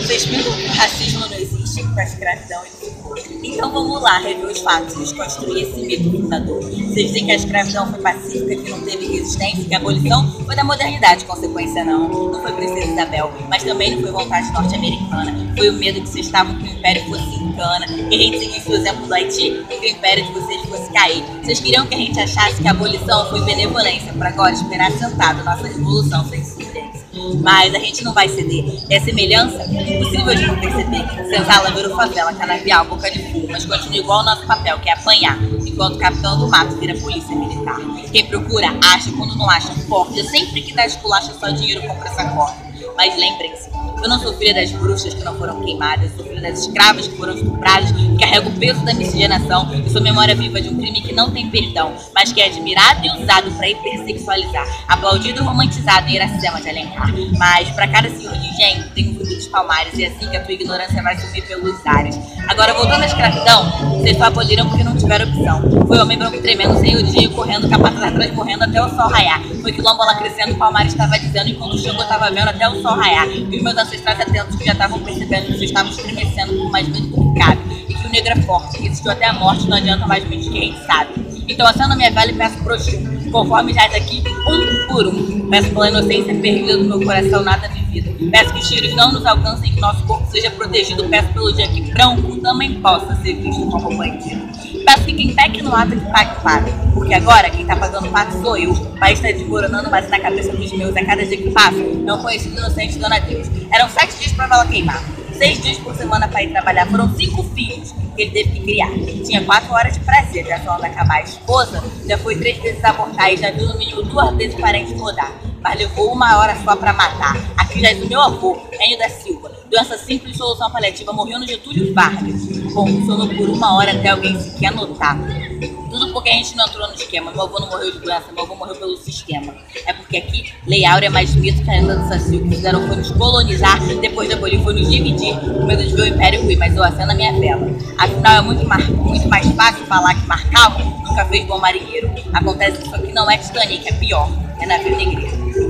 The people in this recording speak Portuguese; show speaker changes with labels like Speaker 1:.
Speaker 1: Vocês explicam que o racismo não existe, que a escravidão existe. Então vamos lá, rever os fatos, desconstruir esse mito fundador. Vocês dizem que a escravidão foi pacífica, que não teve resistência, que a abolição foi da modernidade, consequência não foi Princesa Isabel, mas também não foi vontade norte-americana. Foi o medo que vocês estavam que o império fosse encana, que a gente seguisse o exemplo do Haiti e que o império de vocês fosse cair. Vocês queriam que a gente achasse que a abolição foi benevolência para agora esperar sentado nossa revolução sem incidência. Mas a gente não vai ceder. É semelhança? Impossível de não perceber. Senzala virou favela, canavial, boca de fogo, mas continua igual ao nosso papel, que é apanhar, enquanto o capitão do mato vira polícia militar. Quem procura, acha, quando não acha, forte. Sempre que dá esculacha, só dinheiro compra essa corda. Mas lembrem-se, eu não sou filha das bruxas que não foram queimadas, eu sou filha das escravas que foram estupradas e carrego o peso da miscigenação e sou memória viva de um crime que não tem perdão, mas que é admirado e usado para hipersexualizar, aplaudido e romantizado em Iracema de Alencar. Mas para cada senhor de engenho tem um fruto dos palmares e é assim que a tua ignorância vai sumir pelos ares. Agora, voltando à escravidão, vocês só aboliram porque não tiveram opção. Foi homem branco tremendo, sem o dia correndo, capataz atrás morrendo até o sol raiar. Foi quilombola crescendo, o palmar estava dizendo, enquanto o Xangô estava vendo até o sol raiar. E os meus ancestrais atentos que já estavam percebendo que vocês estavam estremecendo por mais medo que cabe. E que o negro é forte, que existiu até a morte, não adianta mais mentir que a gente sabe. Então acendo a minha vela e peço pro Exu, conforme já daqui, um por um. Peço pela inocência perdida do meu coração nada vivido. Peço que os tiros não nos alcancem, que nosso corpo seja protegido. Peço pelo dia que branco também possa ser visto como bandido. Peço que quem peque no ato que pague o pato. Porque agora quem tá pagando o pato sou eu. O país tá desmoronando, mas na cabeça dos meus, a cada dia que passa, não conhecido inocente, dona Deus. Eram 7 dias pra vela queimar. 6 dias por semana para ir trabalhar. Foram 5 filhos que ele teve que criar. Tinha 4 horas de prazer até quando acabar. A esposa já foi 3 vezes abortar e já viu no mínimo 2 vezes parentes rodar. Mas levou 1 hora só para matar. Aqui já diz o meu avô, Enio da Silva. Doença simples, solução paliativa, morreu no Getúlio Vargas. Funcionou por 1 hora até alguém sequer notar. Tudo porque a gente não entrou no esquema. Meu avô não morreu de doença, meu avô morreu pelo sistema. É porque aqui, Lei Áurea é mais mito que a lenda do Saci. O que fizeram foi nos colonizar, depois de abolir foi nos dividir. Com medo de ver o império ruir, mas eu acendo a minha vela. Afinal, é muito mais fácil falar que Marcal nunca fez bom marinheiro. Acontece que isso aqui não é Titanic, é pior. É navio negreiro.